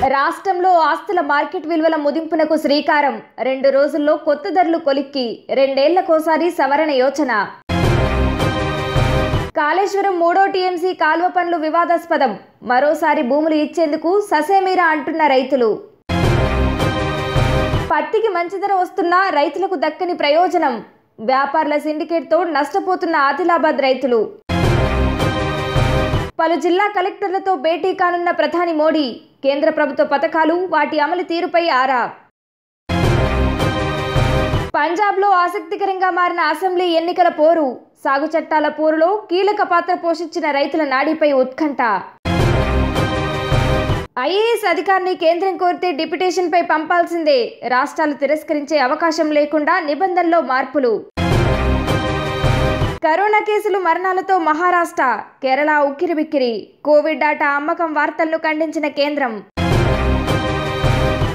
రాష్ట్రంలో ఆస్తుల మార్కెట్ విలువల ముదింపునకు శ్రీకారం. 2 రోజుల్లో కొత్త ధరలు కొలిక్కి. 2 ఏళ్లకోసారి సవరణ యోచన. కాళేశ్వరం 3వ టీఎంసీ కాల్వ పనులు వివాదాస్పదం. మరోసారి భూములు ఇచ్చేందుకు ససేమిరా అంటున్న రైతులు. పత్తికి మంచి ధర వస్తున్నా రైతులకు దక్కని ప్రయోజనం. వ్యాపారుల సిండికేట్తో నష్టపోతున్న ఆదిలాబాద్ రైతులు. పలు జిల్లా కలెక్టర్లతో భేటీ కానున్న ప్రధాని మోడీ. కేంద్ర ప్రభుత్వ పథకాలు, వాటి అమలు తీరుపై ఆరా. పంజాబ్లో ఆసక్తికరంగా మారిన అసెంబ్లీ ఎన్నికల పోరు. సాగు చట్టాల పోరులో కీలక పాత్ర పోషించిన రైతుల నాడిపై ఉత్కంఠ. ఐఏఎస్ అధికారిని కేంద్రం కోరితే డిప్యుటేషన్పై పంపాల్సిందే. రాష్ట్రాలు తిరస్కరించే అవకాశం లేకుండా నిబంధనలో మార్పులు. కరోనా కేసులు, మరణాలతో మహారాష్ట్ర, కేరళ ఉక్కిరిబిక్కిరి. కోవిడ్ డాటా అమ్మకం వార్తలను ఖండించిన కేంద్రం.